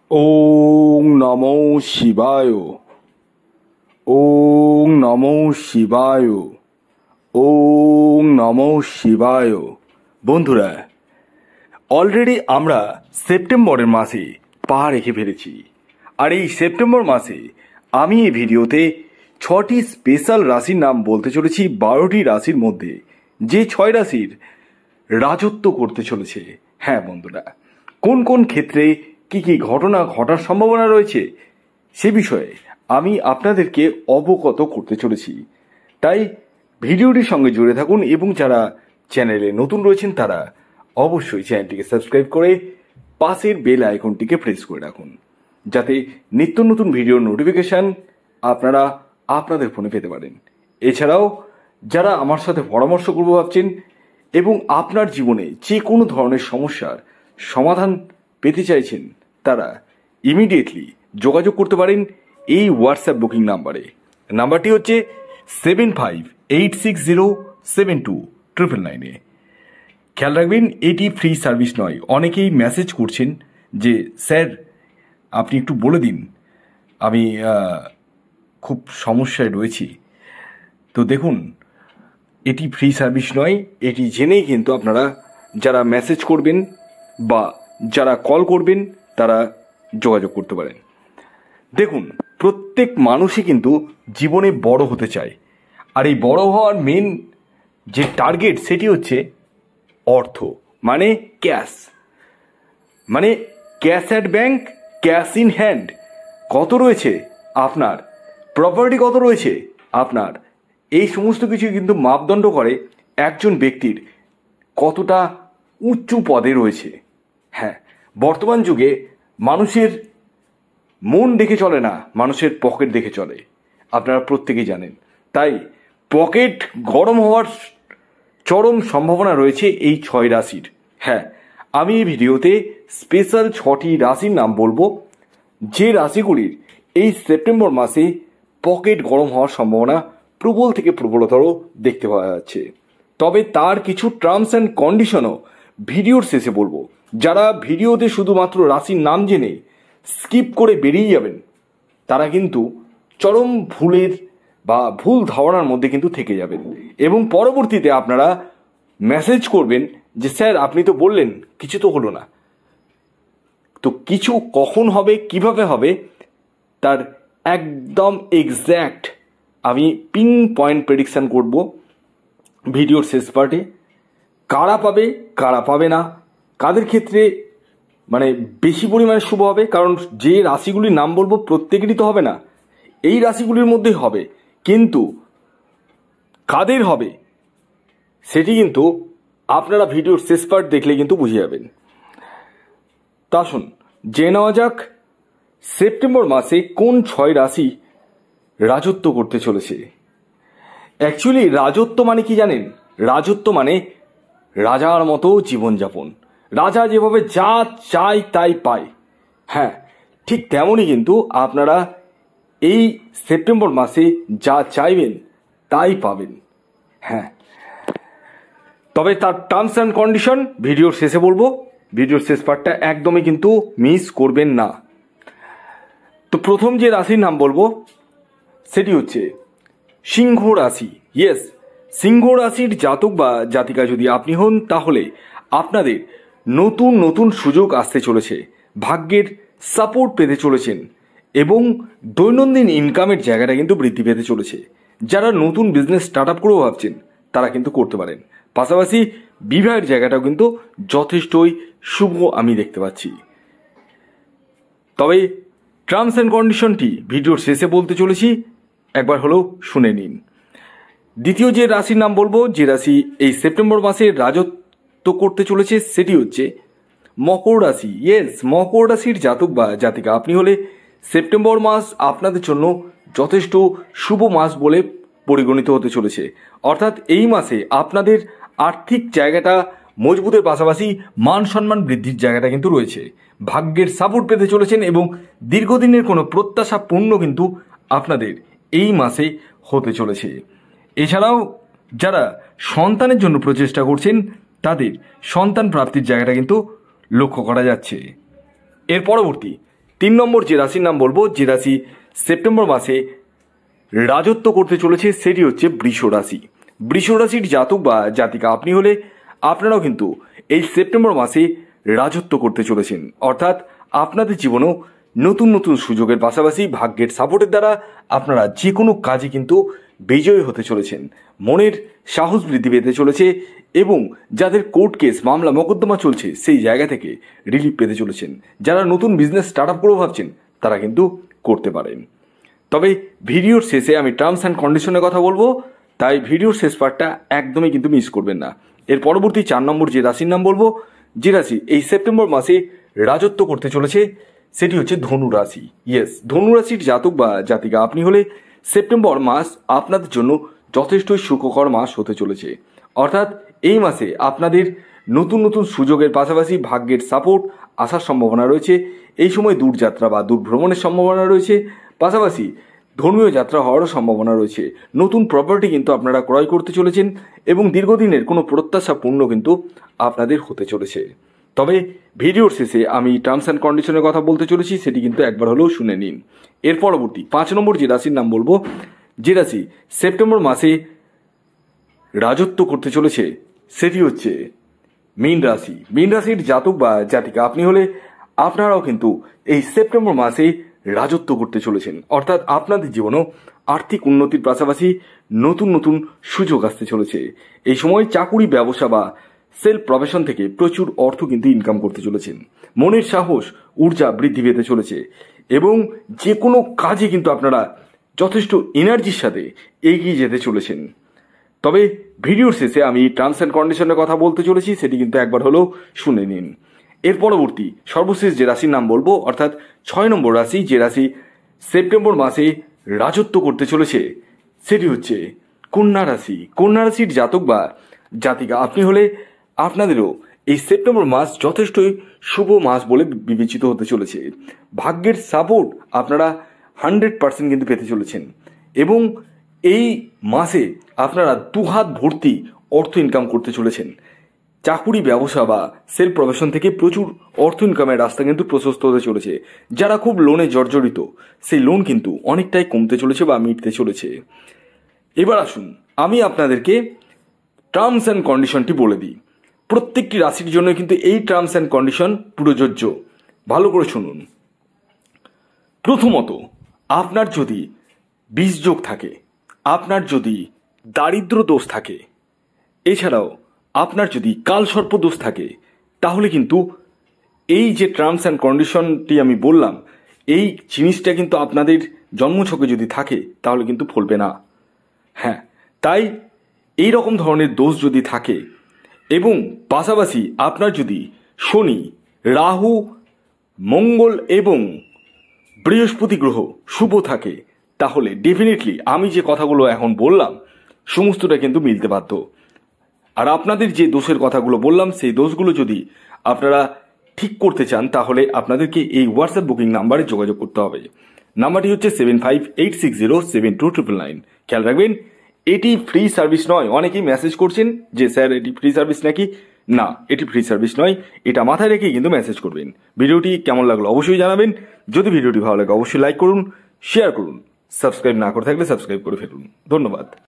ওং নমো শিবায়। ওং নমো শিবায়। ওং নমো শিবায়। বন্ধুরা, অলরেডি আমরা সেপ্টেম্বরের মাসে পা রেখে ফেলেছি। আর এই সেপ্টেম্বর মাসে আমি এই ভিডিওতে 6টি স্পেশাল রাশির নাম বলতে চলেছি। 12টি রাশির মধ্যে যে 6 রাশির রাজত্ব করতে চলেছে। হ্যাঁ বন্ধুরা, কোন কোন ক্ষেত্রে কি কি ঘটনা ঘটার সম্ভাবনা রয়েছে সে বিষয়ে আমি আপনাদেরকে অবগত করতে চলেছি। তাই ভিডিওটির সঙ্গে জুড়ে থাকুন এবং যারা চ্যানেলে নতুন রয়েছেন তারা অবশ্যই চ্যানেলটিকে সাবস্ক্রাইব করে পাশের বেল আইকনটিকে প্রেস করে রাখুন, যাতে নিত্য নতুন ভিডিওর নোটিফিকেশান আপনারা আপনাদের ফোনে পেতে পারেন। এছাড়াও যারা আমার সাথে পরামর্শ করবো ভাবছেন এবং আপনার জীবনে যে কোনো ধরনের সমস্যার সমাধান পেতে চাইছেন, তারা ইমিডিয়েটলি যোগাযোগ করতে পারেন এই হোয়াটসঅ্যাপ বুকিং নাম্বারে। নাম্বারটি হচ্ছে 7586072999। খেয়াল রাখবেন, এটি ফ্রি সার্ভিস নয়। অনেকেই মেসেজ করছেন যে স্যার আপনি একটু বলে দিন, আমি খুব সমস্যায় রয়েছি। তো দেখুন, এটি ফ্রি সার্ভিস নয়। এটি জেনেই কিন্তু আপনারা যারা মেসেজ করবেন বা যারা কল করবেন তারা যোগাযোগ করতে পারেন। দেখুন, প্রত্যেক মানুষই কিন্তু জীবনে বড় হতে চায়, আর এই বড় হওয়ার মেন যে টার্গেট সেটি হচ্ছে অর্থ, মানে ক্যাশ, মানে cash at bank, cash in hand. কত রয়েছে আপনার, প্রপার্টি কত রয়েছে আপনার, এই সমস্ত কিছু কিন্তু মাপদণ্ড করে একজন ব্যক্তির কতটা উচ্চ পদে রয়েছে। হ্যাঁ, বর্তমান যুগে মানুষের মন দেখে চলে না, মানুষের পকেট দেখে চলে, আপনারা প্রত্যেকেই জানেন। তাই পকেট গরম হওয়ার চরম সম্ভাবনা রয়েছে এই 6 রাশির। হ্যাঁ, আমি এই ভিডিওতে স্পেশাল 6টি রাশির নাম বলবো, যে রাশিগুলির এই সেপ্টেম্বর মাসে পকেট গরম হওয়ার সম্ভাবনা প্রবল থেকে প্রবলতর দেখতে পাওয়া যাচ্ছে। তবে তার কিছু টার্মস অ্যান্ড কন্ডিশনও ভিডিওর শেষে বলবো। যারা ভিডিওতে শুধুমাত্র রাশির নাম জেনে স্কিপ করে বেরিয়ে যাবেন, তারা কিন্তু চরম ভুলের বা ভুল ধারণার মধ্যে কিন্তু থেকে যাবেন এবং পরবর্তীতে আপনারা মেসেজ করবেন যে স্যার আপনি তো বললেন, কিছু তো হলো না। তো কিছু কখন হবে, কিভাবে হবে, তার একদম এক্স্যাক্ট আমি পিন পয়েন্ট প্রেডিকশান করব ভিডিওর শেষ পার্টে। কারা পাবে কারা পাবে না, কাদের ক্ষেত্রে মানে বেশি পরিমাণে শুভ হবে, কারণ যে রাশিগুলির নাম বলবো প্রত্যেকেরই তো হবে না, এই রাশিগুলির মধ্যেই হবে, কিন্তু কাদের হবে সেটি কিন্তু আপনারা ভিডিওর শেষ পার্ট দেখলে কিন্তু বুঝে যাবেন। তা আসুন জেনে নেওয়া যাক সেপ্টেম্বর মাসে কোন 6 রাশি রাজত্ব করতে চলেছে। অ্যাকচুয়ালি রাজত্ব মানে কি জানেন? রাজত্ব মানে রাজার মতো জীবনযাপন। রাজা যেভাবে যা চায় তাই পায়, হ্যাঁ ঠিক তেমনই কিন্তু আপনারা এই সেপ্টেম্বর মাসে যা চাইবেন তাই পাবেন। হ্যাঁ, তবে তার টার্মস অ্যান্ড কন্ডিশন ভিডিওর শেষে বলবো। ভিডিওর শেষ পার্টটা একদমই কিন্তু মিস করবেন না। তো প্রথম যে রাশির নাম বলবো সেটি হচ্ছে সিংহ রাশি। ইয়েস, সিংহ রাশির জাতক বা জাতিকা যদি আপনি হন, তাহলে আপনাদের নতুন নতুন সুযোগ আসতে চলেছে, ভাগ্যের সাপোর্ট পেতে চলেছেন এবং দৈনন্দিন ইনকামের জায়গাটা কিন্তু বৃদ্ধি পেতে চলেছে। যারা নতুন বিজনেস স্টার্ট আপ করেও ভাবছেন তারা কিন্তু করতে পারেন। পাশাপাশি বিবাহের জায়গাটাও কিন্তু যথেষ্টই শুভ আমি দেখতে পাচ্ছি। তবে টার্মস অ্যান্ড কন্ডিশনটি ভিডিওর শেষে বলতে চলেছি, একবার হলেও শুনে নিন। দ্বিতীয় যে রাশির নাম বলবো, যে রাশি এই সেপ্টেম্বর মাসে রাজত্ব করতে চলেছে, সেটি হচ্ছে মকর রাশি। ইয়েস, মকর রাশির জাতক বা জাতিকা আপনি হলে সেপ্টেম্বর মাস আপনাদের জন্য যথেষ্ট শুভ মাস বলে পরিগণিত হতে চলেছে। অর্থাৎ এই মাসে আপনাদের আর্থিক জায়গাটা মজবুতের পাশাপাশি মান সম্মান বৃদ্ধির জায়গাটা কিন্তু রয়েছে। ভাগ্যের সাপোর্ট পেতে চলেছেন এবং দীর্ঘদিনের কোনো প্রত্যাশা পূর্ণ কিন্তু আপনাদের এই মাসে হতে চলেছে। এছাড়াও যারা সন্তানের জন্য প্রচেষ্টা করছেন তাদের সন্তান প্রাপ্তির জায়গাটা কিন্তু লক্ষ্য করা যাচ্ছে। এর পরবর্তী 3 নম্বর যে রাশির নাম বলবো, যে রাশি সেপ্টেম্বর মাসে রাজত্ব করতে চলেছে, সেটি হচ্ছে বৃষ রাশি। বৃষ রাশির জাতক বা জাতিকা আপনি হলে আপনারাও কিন্তু এই সেপ্টেম্বর মাসে রাজত্ব করতে চলেছেন। অর্থাৎ আপনাদের জীবনেও নতুন নতুন সুযোগের পাশাপাশি ভাগ্যের সাপোর্টের দ্বারা আপনারা যে কোনো কাজে কিন্তু বিজয়ী হতে চলেছেন। মনের সাহস বৃদ্ধি পেতে চলেছে এবং যাদের কোর্ট কেস মামলা মোকদ্দমা চলছে সেই জায়গা থেকে রিলিফ পেতে চলেছেন। যারা নতুন বিজনেস স্টার্ট আপ করেও ভাবছেন তারা কিন্তু করতে পারেন। তবে ভিডিওর শেষে আমি টার্মস অ্যান্ড কন্ডিশনের কথা বলবো, তাই ভিডিওর শেষ পার্টটা একদমই কিন্তু মিস করবেন না। এর পরবর্তী 4 নম্বর যে রাশির নাম বলবো, যে রাশি এই সেপ্টেম্বর মাসে রাজত্ব করতে চলেছে, সেটি হচ্ছে ধনু রাশি। ইয়েস, ধনু রাশির জাতক বা জাতিকা আপনি হলে সেপ্টেম্বর মাস আপনাদের জন্য যথেষ্টই সুখকর মাস হতে চলেছে। অর্থাৎ এই মাসে আপনাদের নতুন নতুন সুযোগের পাশাপাশি ভাগ্যের সাপোর্ট আসার সম্ভাবনা রয়েছে। এই সময় দূরযাত্রা বা দূর ভ্রমণের সম্ভাবনা রয়েছে, পাশাপাশি ধর্মীয় যাত্রা হওয়ারও সম্ভাবনা রয়েছে। নতুন প্রপার্টি কিন্তু আপনারা ক্রয় করতে চলেছেন এবং দীর্ঘদিনের কোনো প্রত্যাশা পূর্ণ কিন্তু আপনাদের হতে চলেছে। তবে ভিডিওর শেষে আমি টার্মস অ্যান্ড কন্ডিশনের কথা বলতে চলেছি, সেটি কিন্তু একবার হলেও শুনে নিন। এর পরবর্তী 5 নম্বর যে রাশির নাম বলবো, যে রাশি সেপ্টেম্বর মাসে রাজত্ব করতে চলেছে, সেটি হচ্ছে মীন রাশি। মীন রাশির জাতক বা জাতিকা আপনি হলে আপনারাও কিন্তু এই সেপ্টেম্বর মাসে রাজত্ব করতে চলেছেন। অর্থাৎ আপনাদের জীবনেও আর্থিক উন্নতির পাশাপাশি নতুন নতুন সুযোগ আসতে চলেছে। এই সময় চাকুরি, ব্যবসা বা সেলফ প্রফেশন থেকে প্রচুর অর্থ কিন্তু ইনকাম করতে চলেছেন। মনের সাহস, ঊর্জা বৃদ্ধি পেতে চলেছে এবং যে কোনো কাজে কিন্তু আপনারা যথেষ্ট এনার্জির সাথে এগিয়ে যেতে চলেছেন। তবে ভিডিওর শেষে আমি টার্মস অ্যান্ড কন্ডিশনের কথা বলতে চলেছি, সেটি কিন্তু একবার হলেও শুনে নিন। এর পরবর্তী সর্বশেষ যে রাশির নাম বলবো, অর্থাৎ 6 নম্বর রাশি, যে রাশি সেপ্টেম্বর মাসে রাজত্ব করতে চলেছে, সেটি হচ্ছে কন্যা রাশি। কন্যা রাশির জাতক বা জাতিকা আপনি হলে আপনাদেরও এই সেপ্টেম্বর মাস যথেষ্টই শুভ মাস বলে বিবেচিত হতে চলেছে। ভাগ্যের সাপোর্ট আপনারা 100% কিন্তু পেতে চলেছেন এবং এই মাসে আপনারা দুহাত ভর্তি অর্থ ইনকাম করতে চলেছেন। চাকুরি, ব্যবসা বা সেলফ প্রফেশন থেকে প্রচুর অর্থ ইনকামের রাস্তা কিন্তু প্রশস্ত হতে চলেছে। যারা খুব লোনে জর্জরিত, সেই লোন কিন্তু অনেকটাই কমতে চলেছে বা মিটতে চলেছে। এবার আসুন আমি আপনাদেরকে টার্মস অ্যান্ড কন্ডিশনটি বলে দিই। প্রত্যেকটি রাশির জন্য কিন্তু এই টার্মস অ্যান্ড কন্ডিশন প্রযোজ্য। ভালো করে শুনুন। প্রথমত, আপনার যদি বীজযোগ থাকে, আপনার যদি দারিদ্র দোষ থাকে, এছাড়াও আপনার যদি কালসর্প দোষ থাকে, তাহলে কিন্তু এই যে টার্মস অ্যান্ড কন্ডিশনটি আমি বললাম, এই জিনিসটা কিন্তু আপনাদের জন্মছকে যদি থাকে তাহলে কিন্তু ফলবে না। হ্যাঁ, তাই এই রকম ধরনের দোষ যদি থাকে এবং পাশাপাশি আপনার যদি শনি, রাহু, মঙ্গল এবং বৃহস্পতি গ্রহ শুভ থাকে, তাহলে ডেফিনেটলি আমি যে কথাগুলো এখন বললাম সমস্তটা কিন্তু মিলতে বাধ্য। আর আপনাদের যে দোষের কথাগুলো বললাম, সেই দোষগুলো যদি আপনারা ঠিক করতে চান, তাহলে আপনাদেরকে এই হোয়াটসঅ্যাপ বুকিং নাম্বারে যোগাযোগ করতে হবে। নাম্বারটি হচ্ছে 7586072999। খেয়াল রাখবেন, এটি ফ্রি সার্ভিস নয়। অনেকেই মেসেজ করছেন যে স্যার এটি ফ্রি সার্ভিস নাকি। না, এটি ফ্রি সার্ভিস নয়, এটা মাথায় রেখেই কিন্তু মেসেজ করবেন। ভিডিওটি কেমন লাগলো অবশ্যই জানাবেন। যদি ভিডিওটি ভালো লাগে অবশ্যই লাইক করুন, শেয়ার করুন, সাবস্ক্রাইব না করে থাকলে সাবস্ক্রাইব করে ফেলুন। ধন্যবাদ।